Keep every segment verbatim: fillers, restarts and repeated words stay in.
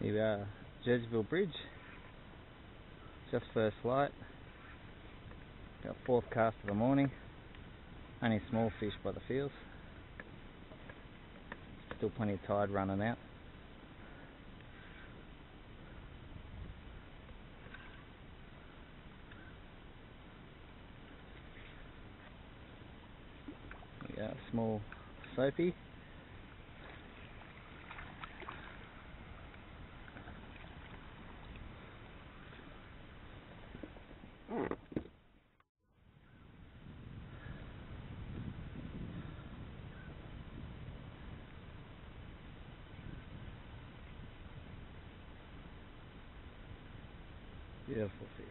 Here we are, Jerseyville Bridge, just first light, got fourth cast of the morning, only small fish by the feels, still plenty of tide running out. Here we are, small soapy. Beautiful fish.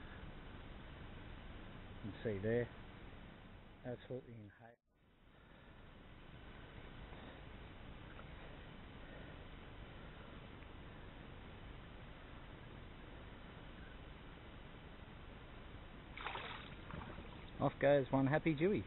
You can see there, absolutely in haste. Off goes one happy Jewie.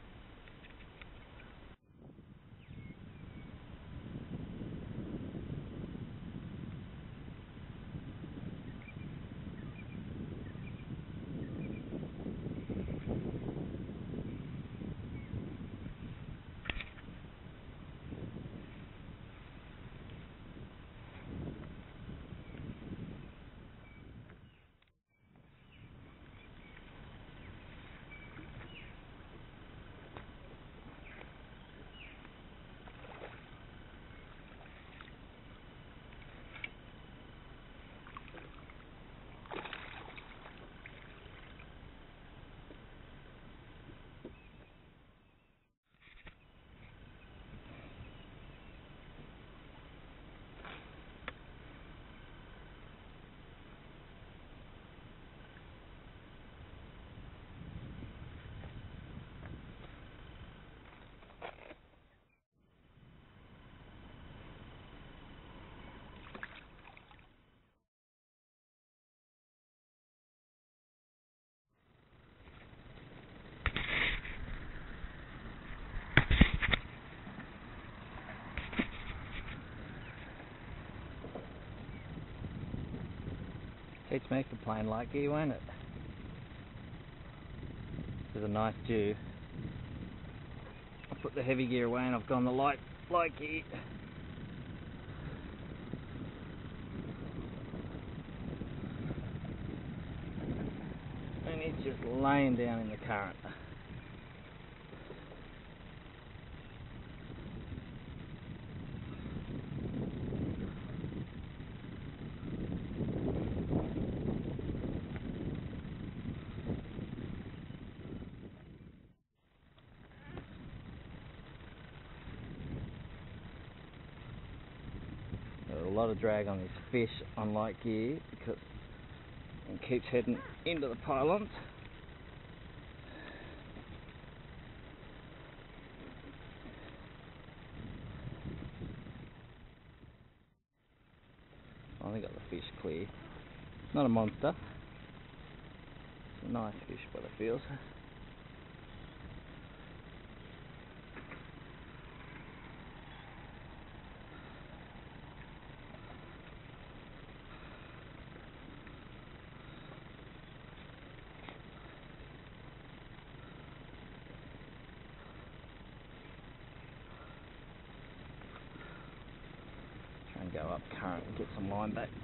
Beats me for playing light gear, won't it? There's a nice dew. I put the heavy gear away and I've gone the light light gear. And it's just laying down in the current. A lot of drag on this fish on light gear because it keeps heading into the pylons. I think got the fish clear. It's not a monster. It's a nice fish by the feels. And go up current and get some line back.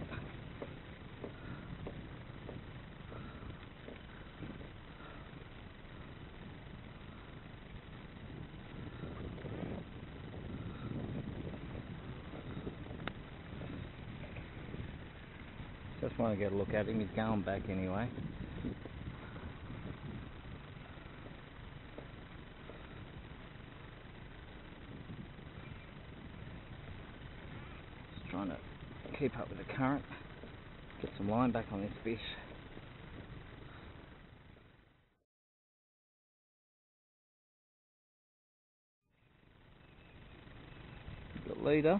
Just want to get a look at him, he's going back anyway. Trying to keep up with the current, get some line back on this fish. Got leader.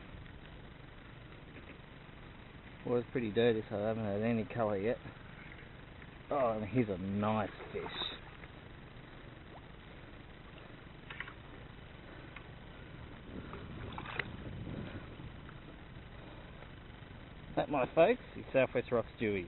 Water's pretty dirty, so I haven't had any colour yet. Oh, and here's a nice fish. that, my folks, is Southwest Rocks Jewies.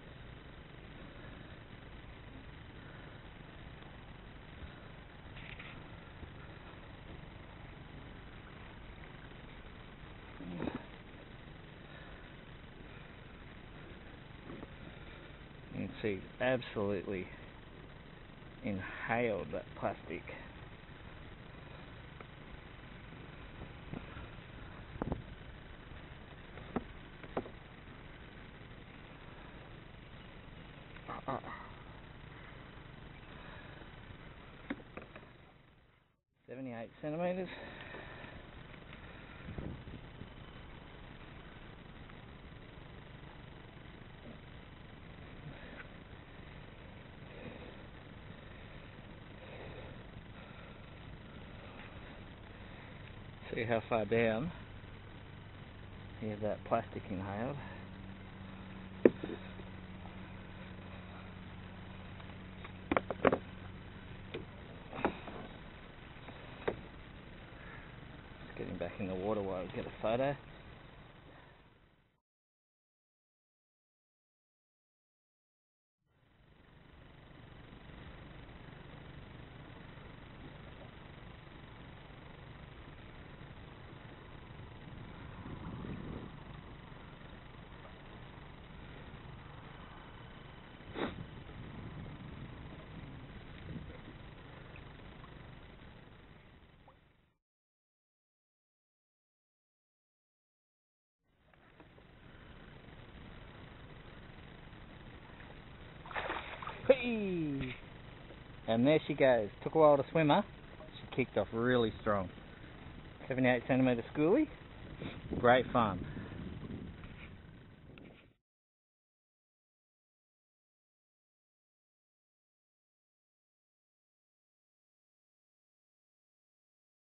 You can see absolutely inhaled that plastic. seventy-eight centimetres. See how far down here's that plastic inhaled. Just getting back in the water while I get a photo. Whee! And there she goes. Took a while to swim her. She kicked off really strong. seventy-eight centimetre schoolie. Great fun.